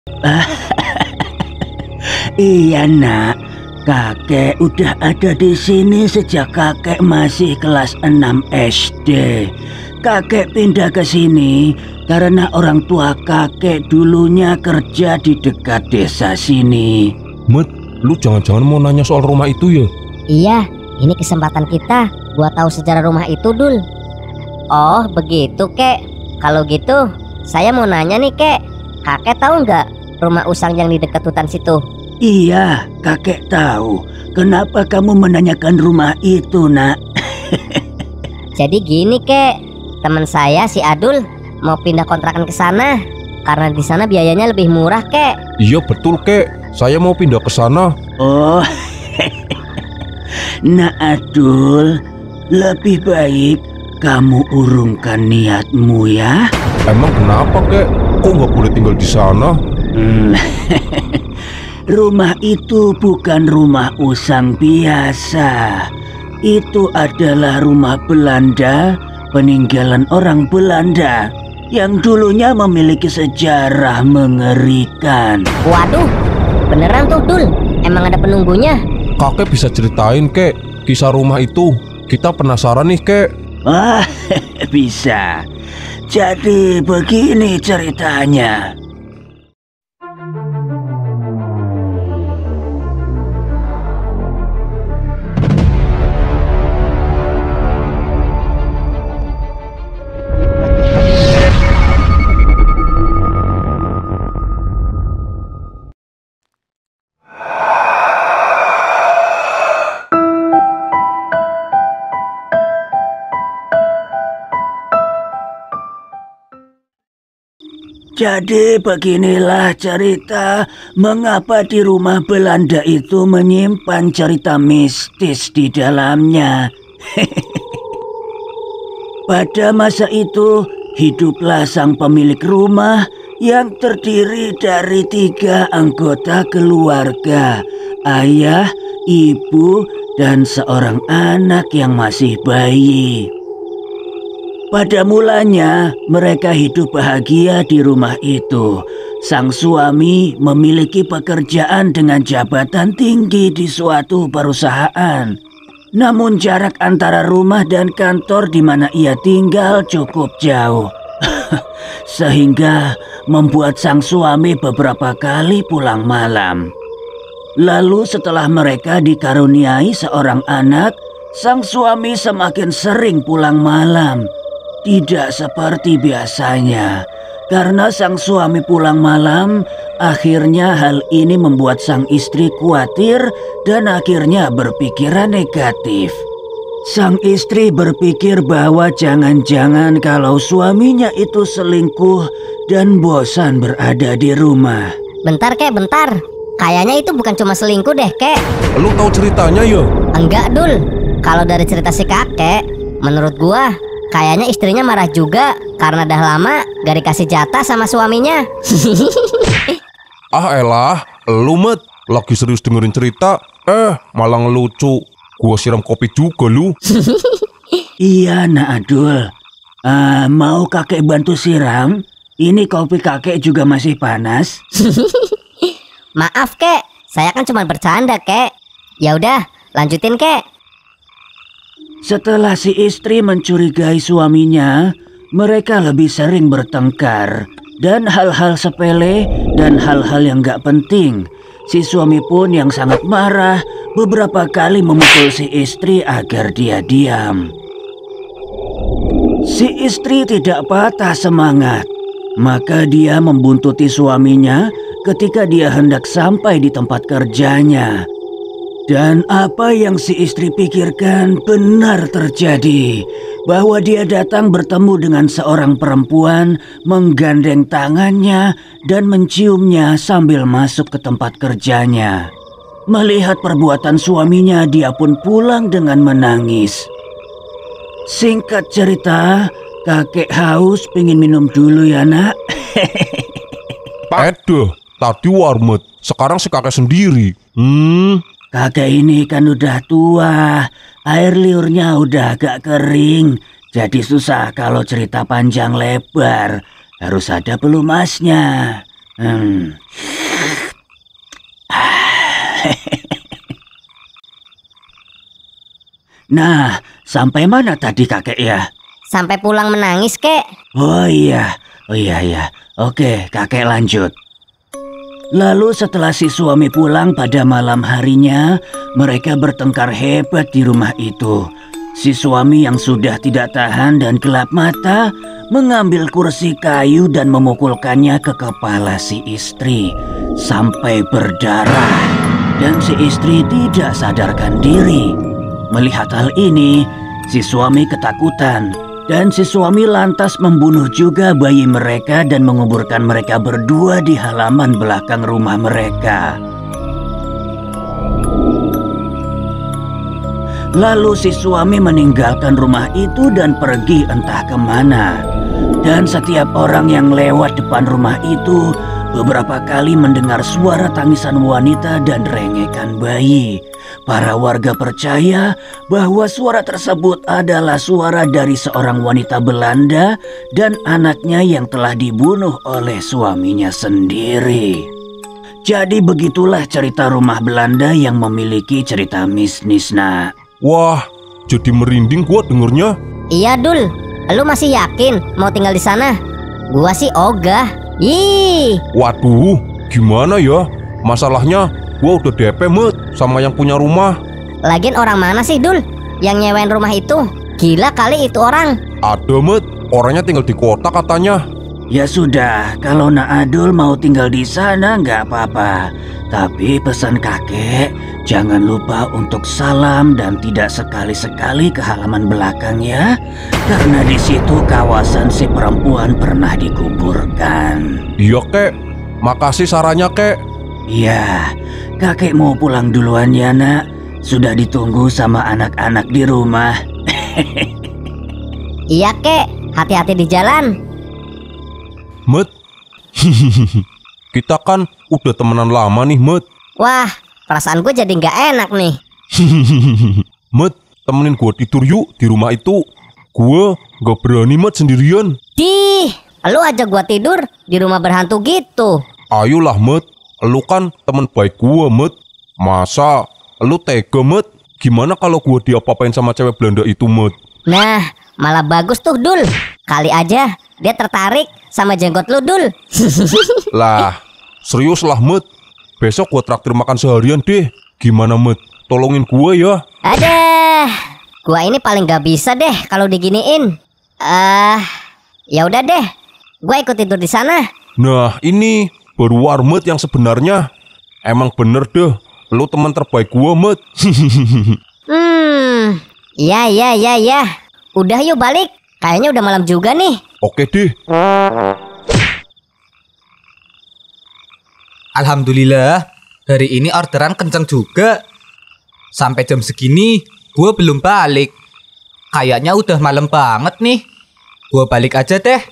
Iya nak, kakek udah ada di sini sejak kakek masih kelas 6 SD. Kakek pindah ke sini karena orang tua kakek dulunya kerja di dekat desa sini. Met, lu jangan-jangan mau nanya soal rumah itu ya? Iya, ini kesempatan kita buat tahu sejarah rumah itu, Dul. Oh, begitu, Kek. Kalau gitu, saya mau nanya nih, Kek. Kakek tahu nggak rumah usang yang di dekat hutan situ? Iya, kakek tahu. Kenapa kamu menanyakan rumah itu, nak? Jadi gini, Kek. Teman saya si Adul mau pindah kontrakan ke sana karena di sana biayanya lebih murah, Kek. Iya betul, Kek. Saya mau pindah ke sana. Oh, nak Adul, lebih baik kamu urungkan niatmu ya. Emang kenapa, Kek? Kok nggak boleh tinggal di sana? Rumah itu bukan rumah usang biasa. Itu adalah rumah Belanda, peninggalan orang Belanda yang dulunya memiliki sejarah mengerikan. Waduh, beneran tuh, Dul. Emang ada penunggunya? Kakek bisa ceritain, Kek, kisah rumah itu. Kita penasaran nih, Kek. Wah, bisa. Jadi begini ceritanya. Jadi beginilah cerita mengapa di rumah Belanda itu menyimpan cerita mistis di dalamnya. Pada masa itu hiduplah sang pemilik rumah yang terdiri dari 3 anggota keluarga, ayah, ibu, dan seorang anak yang masih bayi. Pada mulanya, mereka hidup bahagia di rumah itu. Sang suami memiliki pekerjaan dengan jabatan tinggi di suatu perusahaan. Namun jarak antara rumah dan kantor di mana ia tinggal cukup jauh. Sehingga membuat sang suami beberapa kali pulang malam. Lalu setelah mereka dikaruniai seorang anak, sang suami semakin sering pulang malam. Tidak seperti biasanya, karena sang suami pulang malam, akhirnya hal ini membuat sang istri khawatir dan akhirnya berpikiran negatif. Sang istri berpikir bahwa jangan-jangan kalau suaminya itu selingkuh dan bosan berada di rumah. Bentar, Kek, bentar. Kayaknya itu bukan cuma selingkuh deh, Kek. Lu tahu ceritanya ya? Enggak, Dul. Kalau dari cerita si kakek, menurut gua kayaknya istrinya marah juga karena dah lama gak dikasih jatah sama suaminya. Ah elah, lu Met, lagi serius dengerin cerita, malah ngelucu. Gua siram kopi juga lu. Iya, Nak Adul. Mau kakek bantu siram? Ini kopi kakek juga masih panas. Maaf, Kek. Saya kan cuma bercanda, Kek. Ya udah, lanjutin, Kek. Setelah si istri mencurigai suaminya, mereka lebih sering bertengkar. Dan hal-hal sepele dan hal-hal yang gak penting. Si suami pun yang sangat marah beberapa kali memukul si istri agar dia diam. Si istri tidak patah semangat. Maka dia membuntuti suaminya ketika dia hendak sampai di tempat kerjanya. Dan apa yang si istri pikirkan benar terjadi, bahwa dia datang bertemu dengan seorang perempuan, menggandeng tangannya dan menciumnya sambil masuk ke tempat kerjanya. Melihat perbuatan suaminya, dia pun pulang dengan menangis. Singkat cerita, kakek haus, pengen minum dulu ya nak. Aduh, tadi warmet, sekarang si kakek sendiri. Kakek ini kan udah tua, air liurnya udah agak kering, jadi susah kalau cerita panjang lebar, harus ada pelumasnya. Hmm. Nah, sampai mana tadi kakek ya? Sampai pulang menangis, kek. Oh iya. Oke, kakek lanjut. Lalu setelah si suami pulang pada malam harinya, mereka bertengkar hebat di rumah itu. Si suami yang sudah tidak tahan dan gelap mata mengambil kursi kayu dan memukulkannya ke kepala si istri sampai berdarah. Dan si istri tidak sadarkan diri. Melihat hal ini, si suami ketakutan. Dan si suami lantas membunuh juga bayi mereka dan menguburkan mereka berdua di halaman belakang rumah mereka. Lalu si suami meninggalkan rumah itu dan pergi entah kemana. Dan setiap orang yang lewat depan rumah itu beberapa kali mendengar suara tangisan wanita dan rengekan bayi. Para warga percaya bahwa suara tersebut adalah suara dari seorang wanita Belanda dan anaknya yang telah dibunuh oleh suaminya sendiri. Jadi begitulah cerita rumah Belanda yang memiliki cerita mistis, nak. Wah, jadi merinding gua dengernya. Iya, Dul. Lu masih yakin mau tinggal di sana? Gua sih ogah. Ih. Waduh, gimana ya? Masalahnya gua udah DP Met sama yang punya rumah. Lagian orang mana sih, Dul, yang nyewain rumah itu? Gila kali itu orang. Ada Met, orangnya tinggal di kota katanya. Ya sudah, kalau Nak Adul mau tinggal di sana nggak apa-apa. Tapi pesan kakek, jangan lupa untuk salam dan tidak sekali-sekali ke halaman belakang ya. Karena di situ kawasan si perempuan pernah dikuburkan. Iya kek, makasih sarannya kek. Iya, kakek mau pulang duluan ya nak. Sudah ditunggu sama anak-anak di rumah. Iya, kek. Hati-hati di jalan. Met, kita kan udah temenan lama nih Met. Wah, perasaan gue jadi nggak enak nih. Met, temenin gua tidur yuk di rumah itu. Gua gak berani Met sendirian. Dih, lu ajak gua tidur di rumah berhantu gitu. Ayolah Met, lu kan temen baik gua Met. Masa lu tega Met? Gimana kalau gua diapa-apain sama cewek Belanda itu Met? Nah, malah bagus tuh, Dul. Kali aja dia tertarik sama jenggot lu, Dul. Lah, serius lah Met. Besok gua traktir makan seharian deh. Gimana Met? Tolongin gua ya. Aduh, gua ini paling gak bisa deh kalau diginiin. Ya udah deh, gua ikut tidur di sana. Nah, ini baru Warmet yang sebenarnya. Emang bener deh, lu teman terbaik gua Met. Ya. Udah yuk balik. Kayaknya udah malam juga nih. Oke deh. Alhamdulillah, hari ini orderan kenceng juga. Sampai jam segini, gue belum balik. Kayaknya udah malam banget nih. Gue balik aja deh.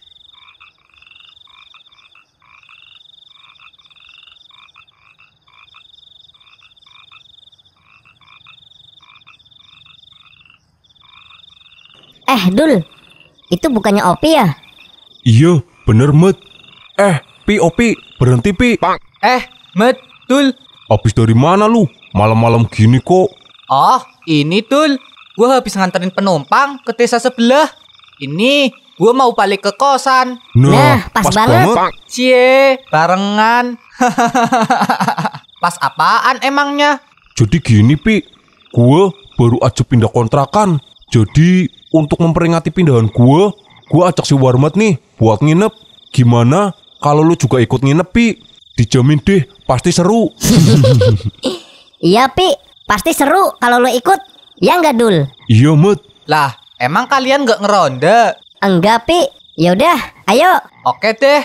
Dul, itu bukannya Opi ya? Iya, bener Met. Pi, Opi, berhenti Pi. Met, Dul. Habis dari mana lu? Malam-malam gini kok. Oh, ini Dul. Gue habis nganterin penumpang ke desa sebelah. Ini gue mau balik ke kosan. Nah, pas banget. Cie, barengan. Pas apaan emangnya? Jadi gini Pi, gue baru aja pindah kontrakan. Jadi untuk memperingati pindahan gue ajak si Warmet nih buat nginep. Gimana kalau lu juga ikut nginep Pi? Dijamin deh, pasti seru. Iya Pi, pasti seru kalau lu ikut. Ya nggak Dul? Iya Met. Lah, emang kalian nggak ngeronda? Enggak Pi, yaudah ayo. Oke deh.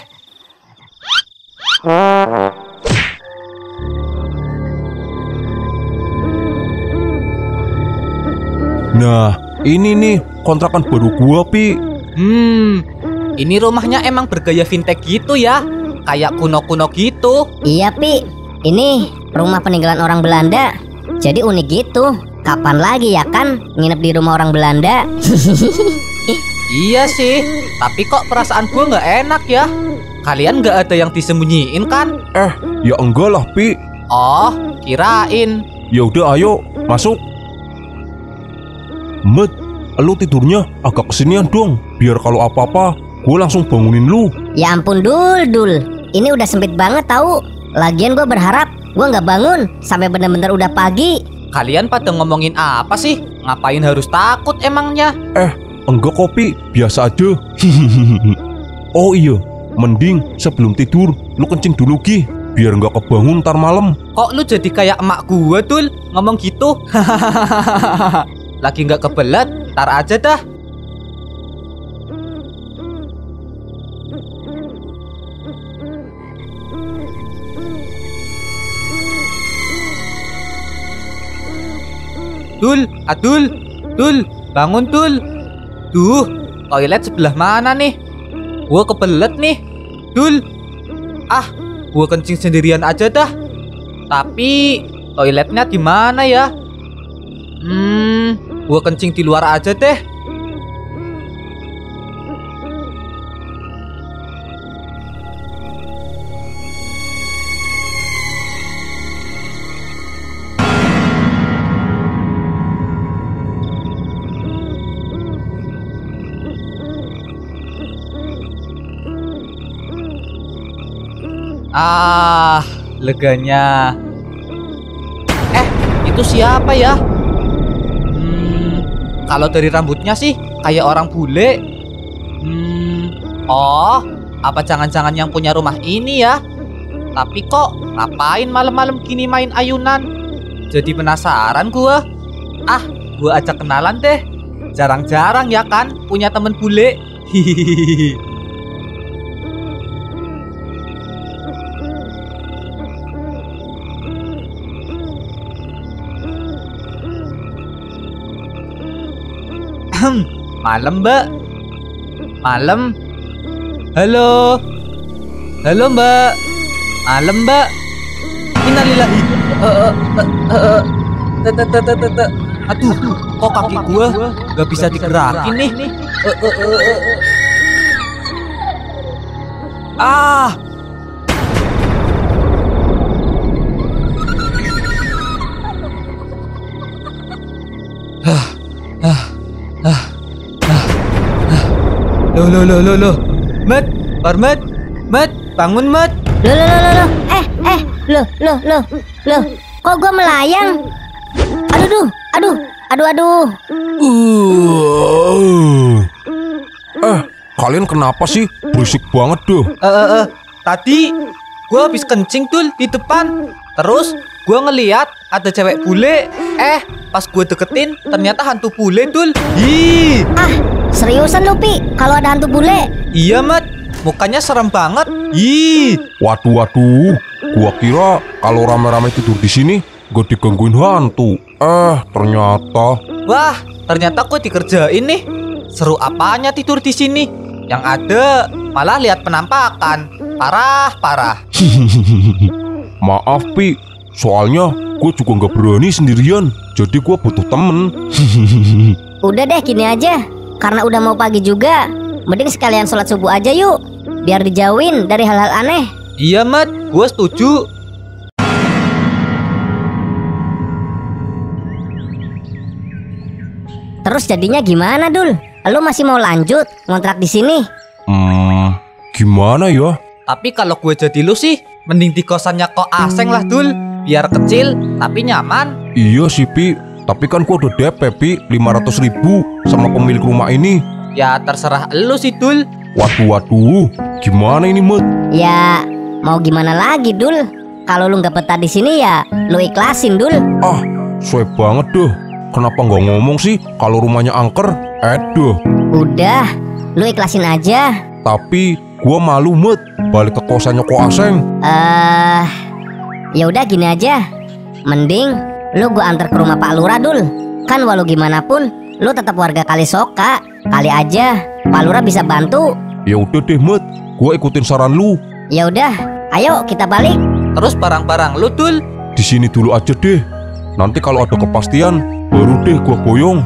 Nah, ini nih kontrakan baru gua Pi. Ini rumahnya emang bergaya vintage gitu ya. Kayak kuno-kuno gitu. Iya Pi, ini rumah peninggalan orang Belanda. Jadi unik gitu. Kapan lagi ya kan nginep di rumah orang Belanda? Iya sih, tapi kok perasaan gue nggak enak ya. Kalian nggak ada yang disembunyiin kan? Ya enggak lah, Pi. Oh, kirain. Ya udah ayo, masuk. Met, lu tidurnya agak kesinian dong. Biar kalau apa-apa, gue langsung bangunin lu. Ya ampun Dul. Ini udah sempit banget tahu. Lagian gue berharap gue nggak bangun sampai bener-bener udah pagi. Kalian pada ngomongin apa sih? Ngapain harus takut emangnya? Enggak kopi, biasa aja. Oh iya, mending sebelum tidur lu kencing dulu Gi, biar nggak kebangun ntar malam. Kok lu jadi kayak emak gua Dul ngomong gitu? Lagi nggak kebelet, tar aja dah. Dul, bangun Dul. Duh, toilet sebelah mana nih? Gua kebelet nih, Dul. Gua kencing sendirian aja dah. Tapi toiletnya di mana ya? Gua kencing di luar aja deh. Leganya. Itu siapa ya? Kalau dari rambutnya sih kayak orang bule. Oh, apa jangan-jangan yang punya rumah ini ya? Tapi kok ngapain malam-malam gini main ayunan? Jadi penasaran gua. Gua ajak kenalan deh. Jarang-jarang ya kan punya temen bule. Hihihi. Malam Mbak. Malam. Halo Mbak. Malam Mbak. Innalillahi. Aduh, kok kaki gua gak bisa digerakin nih. Loh. Met, bangun Met. Loh. Kok gua melayang? Aduh. Kalian kenapa sih? Berisik banget deh. Tadi gua habis kencing Dul di depan. Terus gua ngeliat ada cewek bule. Pas gua deketin ternyata hantu bule Dul. Ih. Seriusan lu Pi, kalau ada hantu bule? Iya Mat, mukanya serem banget. Ih. Waduh. Gua kira kalau rame-rame tidur di sini gak digangguin hantu. Ternyata. Wah, ternyata gue dikerjain nih. Seru apanya tidur di sini? Yang ada malah lihat penampakan. Parah. Maaf Pi, soalnya gue juga gak berani sendirian. Jadi gue butuh temen. Udah deh gini aja, karena udah mau pagi juga, mending sekalian sholat subuh aja yuk, biar dijauhin dari hal-hal aneh. Iya Mat, gue setuju. Terus jadinya gimana Dul? Lu masih mau lanjut ngontrak di sini? Gimana ya? Tapi kalau gue jadi lu sih, mending di kosannya kok Aseng lah Dul. Biar kecil tapi nyaman. Iya sih Pi, tapi kan gue udah DP Pi 500.000 sama pemilik rumah ini. Ya terserah lu sih Dul. Waduh, gimana ini Mat? Ya mau gimana lagi Dul? Kalau lu nggak betah di sini ya lu ikhlasin Dul. Suwe banget deh. Kenapa nggak ngomong sih kalau rumahnya angker? Udah, lu ikhlasin aja. Tapi gua malu Mat balik ke kosannya Ko Aseng. Ya udah gini aja. Mending lu gua antar ke rumah Pak Lurah Dul. Kan walau gimana pun lu tetap warga Kalisoka. Kali aja Pak Lurah bisa bantu. Ya udah deh Mat, gua ikutin saran lu. Ya udah, ayo kita balik. Terus barang-barang lu Dul? Di sini dulu aja deh. Nanti kalau ada kepastian baru deh gua boyong.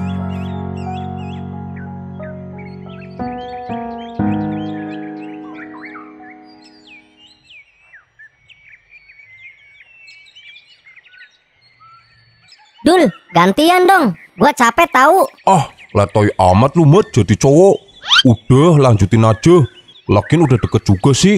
Dul, gantian dong. Gua capek tahu. Ah, letoy amat lu Met jadi cowok. Udah lanjutin aja. Lagian udah deket juga sih.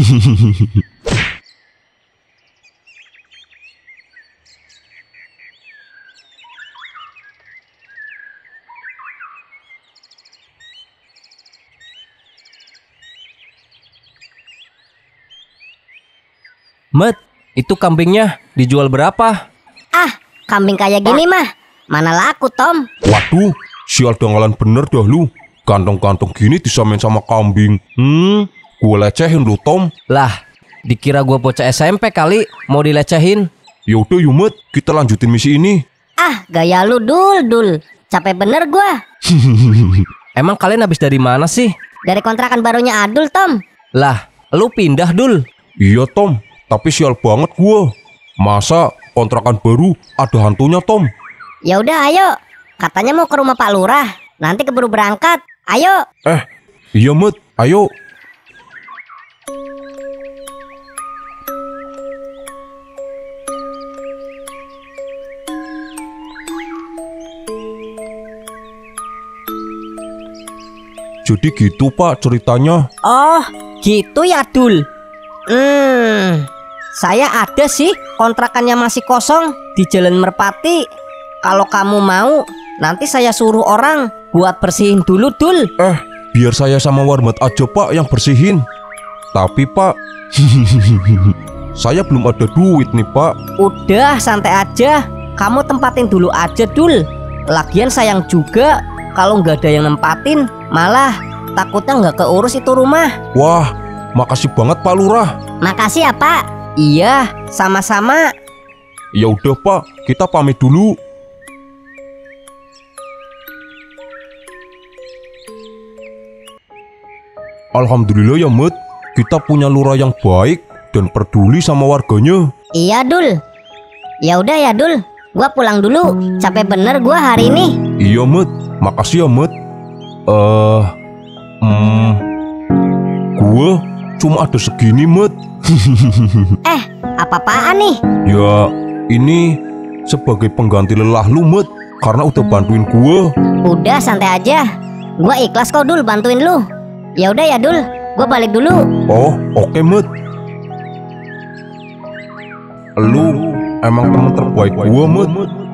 Met, itu kambingnya dijual berapa? Ah, kambing kayak gini mah mana laku, Tom. Waduh, sial danggalan bener dah lu. Ganteng-ganteng gini disamain sama kambing. Gue lecehin lu Tom. Lah, dikira gua bocah SMP kali, mau dilecehin. Yaudah yuk Met, kita lanjutin misi ini. Ah, gaya lu, Dul. Capek bener gua. Emang kalian habis dari mana sih? Dari kontrakan barunya Adul, Tom. Lah, lu pindah Dul. Iya Tom, tapi sial banget gua. Masa kontrakan baru ada hantunya Tom? Ya udah, ayo. Katanya mau ke rumah Pak Lurah. Nanti keburu berangkat. Ayo. Iya Met, ayo. Jadi gitu Pak ceritanya. Oh, gitu ya, Dul. Saya ada sih, kontrakannya masih kosong di Jalan Merpati. Kalau kamu mau, nanti saya suruh orang buat bersihin dulu, Dul. Biar saya sama Warmat aja Pak yang bersihin. Tapi Pak, saya belum ada duit nih Pak. Udah, santai aja. Kamu tempatin dulu aja, Dul. Lagian sayang juga kalau nggak ada yang nempatin. Malah takutnya nggak keurus itu rumah. Wah, makasih banget Pak Lurah. Makasih ya, Pak. Iya, sama-sama. Ya udah Pak, kita pamit dulu. Alhamdulillah ya Met, kita punya lurah yang baik dan peduli sama warganya. Iya, Dul. Ya udah ya, Dul. Gua pulang dulu. Capek bener gua hari ini. Iya Met, makasih ya Met. Gua cuma ada segini Met. Apa-apaan nih? Ya, ini sebagai pengganti lelah lu Met, karena udah bantuin gua. Udah, santai aja. Gua ikhlas kok, Dul, bantuin lu. Ya udah ya, Dul. Gua balik dulu. Oh, oke Met. Lu emang teman terbaik gua Met.